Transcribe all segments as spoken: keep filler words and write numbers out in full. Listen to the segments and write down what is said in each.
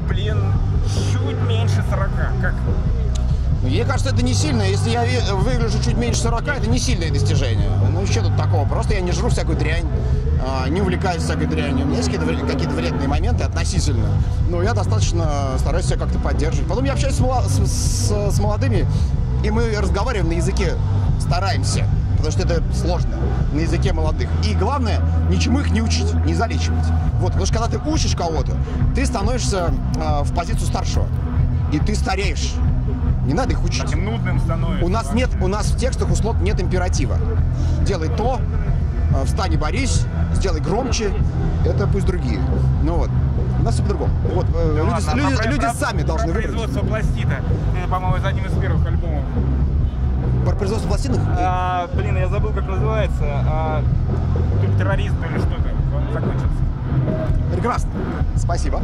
блин, чуть меньше сорока. Как? Мне кажется, это не сильно. Если я выгляжу чуть меньше сорока, это не сильное достижение. Ну, что тут такого? Просто я не жру всякую дрянь, не увлекаюсь всякой дрянью. У меня есть какие-то какие вредные моменты относительно. Но я достаточно стараюсь себя как-то поддерживать. Потом я общаюсь с, с, с молодыми, и мы разговариваем на языке, стараемся. Потому что это сложно, на языке молодых. И главное, ничему их не учить, не залечивать. Вот, потому что когда ты учишь кого-то, ты становишься э, в позицию старшего. И ты стареешь. Не надо их учить. Таким нудным становится. У нас нет, у нас в текстах условно нет императива. Делай то, э, встань и борись, сделай громче. Это пусть другие. Ну вот. У нас все по-другому. Вот, э, да люди ладно, люди, про, люди про, сами про должны выбрать. Производство пластита. Это, по-моему, из одним из первых альбомов. Про производство пластинок? А, блин, я забыл, как называется. А, террорист или что-то. Он закончился. Прекрасно. Спасибо.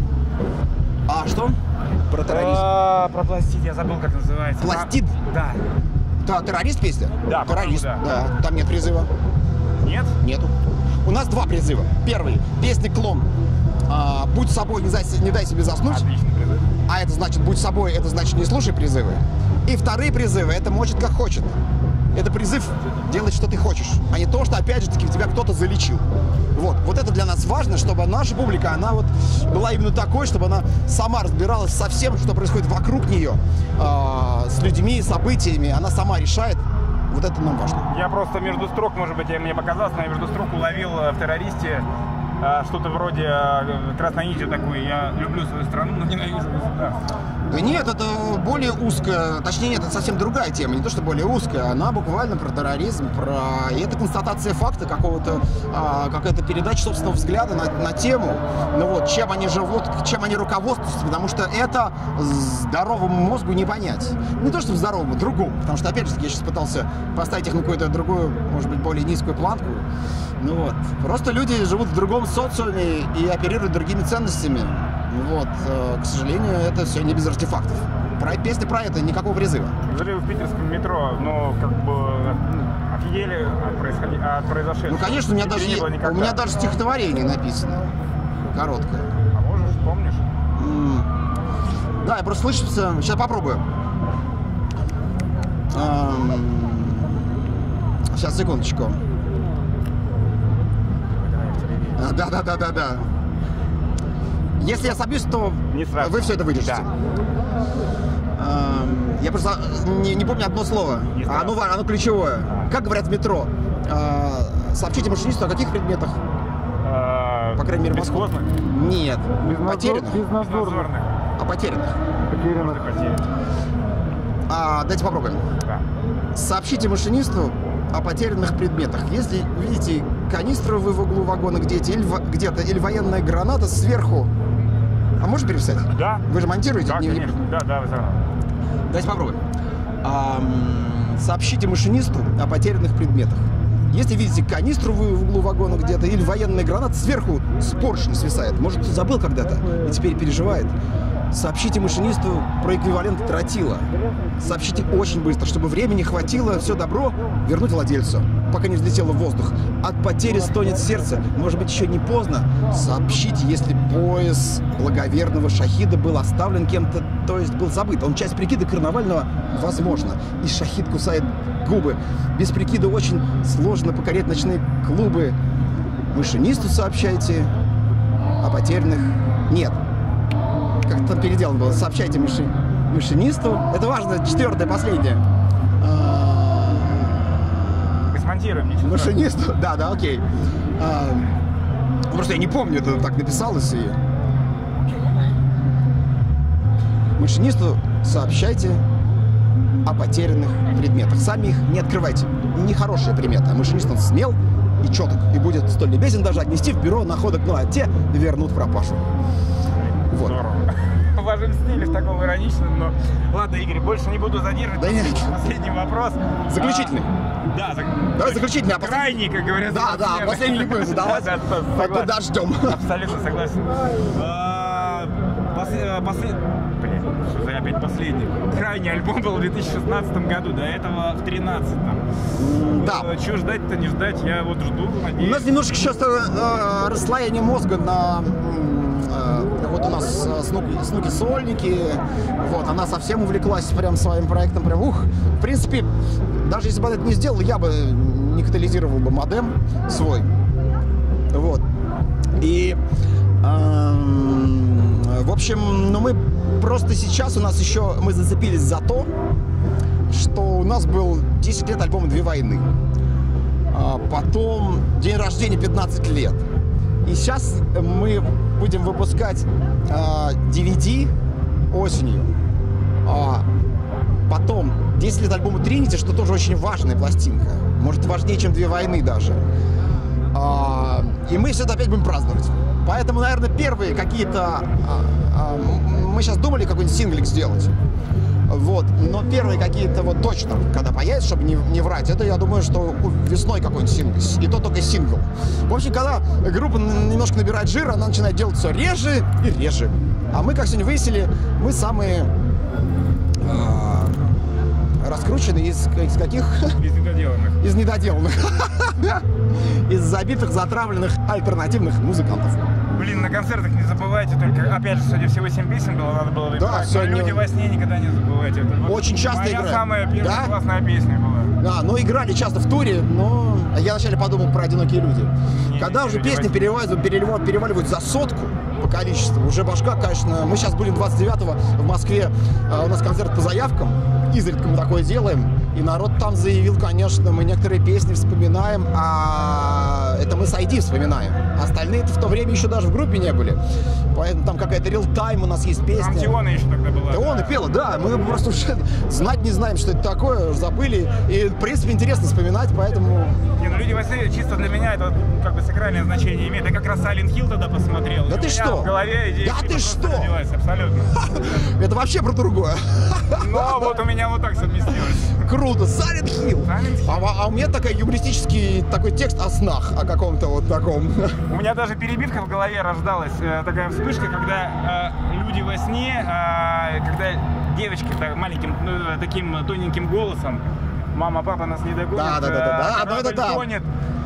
А что? Про терроризм. А, про пластид, я забыл, как называется. Пластид? А, да. Да, террорист песня? Да, террорист. да. Да. Там нет призыва. Нет? Нету. У нас два призыва. Первый. Песня «Клон». А, будь собой, не дай, не дай себе заснуть. Отличный призыв. А это значит, будь собой, это значит, не слушай призывы. И вторые призывы, это может как хочет. Это призыв делать, что ты хочешь, а не то, что, опять же таки, тебя кто-то залечил. Вот. Вот это для нас важно, чтобы наша публика, она вот была именно такой, чтобы она сама разбиралась со всем, что происходит вокруг нее, э, с людьми, событиями, она сама решает. Вот это нам важно. Я просто между строк, может быть, мне показалось, но я между строк уловил в террористе что-то вроде красной нитью такой. Я люблю свою страну, но ненавижу государство. Да нет, это более узкая, точнее нет, это совсем другая тема, не то что более узкая, она буквально про терроризм, про... И это констатация факта какого-то, а, какая-то передача собственного взгляда на, на тему, ну вот, чем они живут, чем они руководствуются, потому что это здоровому мозгу не понять. Не то что здоровому, другому, потому что, опять же, я сейчас пытался поставить их на какую-то другую, может быть, более низкую планку. Ну вот, просто люди живут в другом социуме и оперируют другими ценностями. Вот, к сожалению, это все не без артефактов. Про, песня про это, никакого призыва. Жили в питерском метро, но как бы офигели от, происходи... от произошедшего. Ну, конечно, у меня, даже, у меня даже стихотворение написано. Короткое. А можешь, помнишь? Mm. Да, я просто слышу, сейчас попробую. Um... Сейчас, секундочку. Да-да-да-да-да. Если я собьюсь, то вы все это выдержите. Да. Uh, я просто не, не помню одно слово. А оно, оно ключевое. А. Как говорят в метро? Uh, сообщите машинисту о каких предметах? А, По крайней мере, в Москве. Нет. Потерянных. Безнадзорных. О потерянных. Потерянных. А, дайте попробуем. Да. Сообщите машинисту о потерянных предметах. Если видите канистру вы в углу вагона где-то, или, где-то, или военная граната сверху. А можно переписать? Да. Вы же монтируете? Да, не, конечно. Не... Да, да, да. Давайте попробуем. А, сообщите машинисту о потерянных предметах. Если видите канистру вы в углу вагона где-то, или военная граната сверху с поршня свисает. Может, кто забыл когда-то и теперь переживает. Сообщите машинисту про эквивалент тротила. Сообщите очень быстро, чтобы времени хватило все добро вернуть владельцу, пока не взлетело в воздух. От потери стонет сердце. Может быть, еще не поздно. Сообщите, если пояс благоверного шахида был оставлен кем-то, то есть был забыт. Он часть прикида карнавального, возможно. И шахид кусает губы. Без прикида очень сложно покорять ночные клубы. Машинисту сообщайте о потерянных. Нет. Как-то там переделано было. Сообщайте маши... машинисту. Это важно. Четвертое, последнее. Мы смонтируем, ничего. Машинисту? Да, да, окей. А... Просто я не помню, это так написалось. И... Машинисту сообщайте о потерянных предметах. Сами их не открывайте. Нехорошая примета. Машинист, он смел и четок. И будет столь любезен даже отнести в бюро находок. Ну, а те вернут пропажу. Вот. В вашем стиле, в таком ироничном, но... Ладно, Игорь, больше не буду задерживать. Да нет. Последний вопрос. Заключительный. А, да, зак... Давай заключительный. А крайний, как говорят. Да, да, последний не будем задавать. Подождем. Абсолютно согласен. Последний... Блин, что за опять последний? Крайний альбом был в две тысячи шестнадцатом году, до этого в тринадцатом. Да. Чего ждать-то не ждать, я вот жду, надеюсь. У нас немножко сейчас э, расслоение мозга на... Э, вот у нас Снуки, Снуки Сольники, вот, она совсем увлеклась прям своим проектом, прям ух. В принципе, даже если бы она это не сделала, я бы не катализировал бы модем свой. Вот. И, эм, в общем, ну мы просто сейчас у нас еще, мы зацепились за то, что у нас был десять лет альбома «Две войны». А потом день рождения пятнадцать лет. И сейчас мы будем выпускать э, ди ви ди осенью. А потом десять лет альбома «Тринити», что тоже очень важная пластинка. Может, важнее, чем «Две войны» даже. А, и мы все это опять будем праздновать. Поэтому, наверное, первые какие-то... А, а, мы сейчас думали какой-нибудь синглик сделать. Вот. Но первые какие-то вот точно, когда появятся, чтобы не, не врать, это, я думаю, что весной какой-нибудь сингл. И то только сингл. В общем, когда группа немножко набирает жира, она начинает делать все реже и реже. А мы, как сегодня выяснили, мы самые э, раскрученные из, из каких? Из недоделанных. Из недоделанных. Из забитых, затравленных альтернативных музыкантов. Блин, на концертах не забывайте только, опять же, сегодня всего семь песен было, надо было выбирать. Да, сегодня... «Люди во сне» никогда не забывайте. Это вот очень часто моя играют. самая первая Да? классная песня была. Да, ну играли часто в туре, но я вначале подумал про «Одинокие люди». Не, Когда не, уже не, песни не переваливают, переливают, переваливают за сотку по количеству, уже башка, конечно... Мы сейчас были двадцать девятого в Москве, а у нас концерт по заявкам, изредка мы такое делаем, и народ там заявил, конечно, мы некоторые песни вспоминаем, а это мы с ай ди вспоминаем. Остальные-то в то время еще даже в группе не были. Поэтому там какая-то real time у нас есть песня. Там Тиона еще тогда была. Да, он и пела, да. Мы просто уже знать не знаем, что это такое, забыли. И, в принципе, интересно вспоминать, поэтому... Не, ну «Люди во сне» чисто для меня это как бы сакральное значение имеет. Я как раз Silent Hill тогда посмотрел. Да и ты у меня что? в голове идея Да ты что? родилась, абсолютно. Это вообще про другое. Но вот у меня вот так совместилось. Круто. Silent Hill. Silent Hill. А, а у меня такой юмористический такой текст о снах, о каком-то вот таком. У меня даже перебивка в голове рождалась, э, такая вспышка, когда э, люди во сне, э, когда девочки так, маленьким, ну, таким тоненьким голосом, мама, папа нас не догонят, Да, да, да, да, да, корабль ну это да. тонет.